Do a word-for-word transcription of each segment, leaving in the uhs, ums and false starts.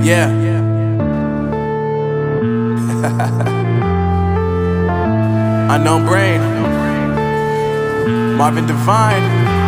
Yeah. Unknown Brain, Marvin Divine.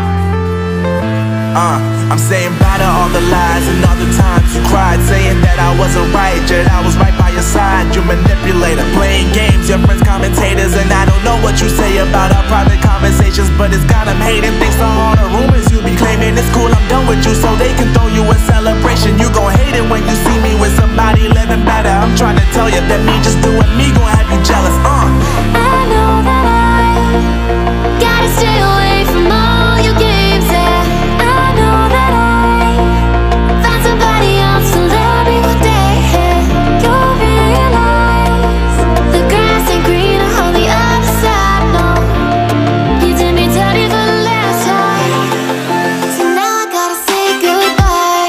Uh, I'm saying bye to all the lies and all the times you cried, saying that I wasn't right, yet I was right by your side. You manipulator, playing games, your friends commentators, and I don't know what you say about our private conversations, but it's got them hating. Thanks to all the rumors you be claiming. It's cool, I'm done with you, so they can throw you a celebration. You gon' hate it when you see me with somebody living better. I'm trying to tell you that me just doing me gon' have you jealous. Uh. I know that I gotta stay away from all your games, yeah. I know that I found somebody else to love me one day, yeah. You'll realize the grass ain't greener on the other side, no. You did me dirty for the last time, so now I gotta say goodbye.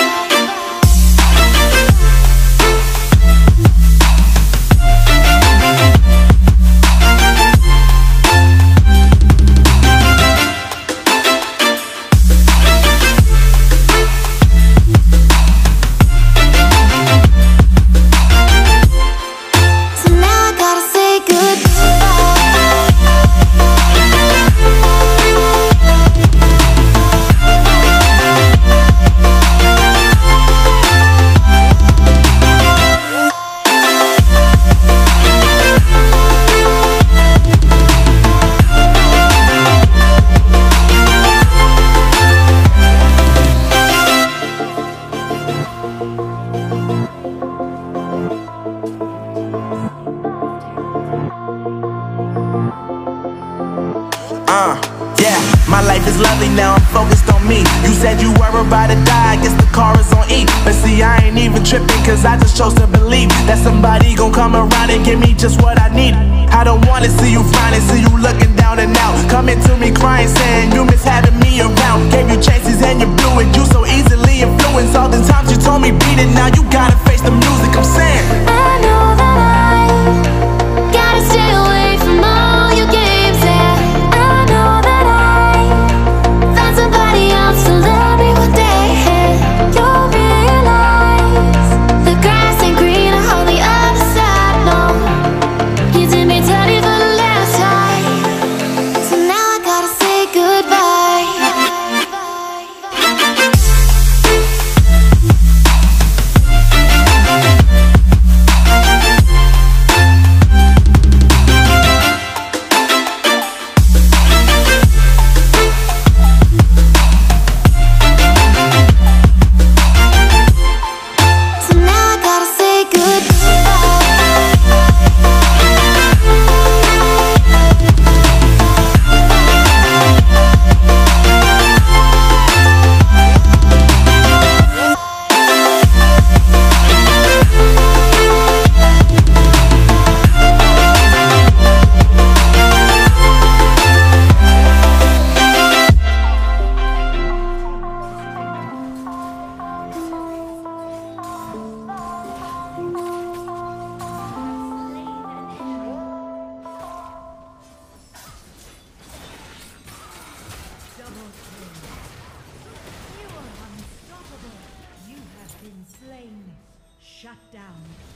Uh, yeah, my life is lovely now, I'm focused on me. You said you were about to die, I guess the car is on E. But see, I ain't even tripping, cause I just chose to believe that somebody gon' come around and give me just what I need. I don't wanna see you flying, see you looking down and out, coming to me crying, saying you miss having me around. Gave you chances and you blew it, you so easily influenced. All the times you told me beat it, now you gotta face the music. I'm saying I know that I gotta stay away from all your games, yeah. I know that I found somebody else to love me one day, yeah. You'll realize the grass ain't greener on the other side, no. You did me dirty for the last time, so now I gotta say goodbye. You have been slain. Shut down.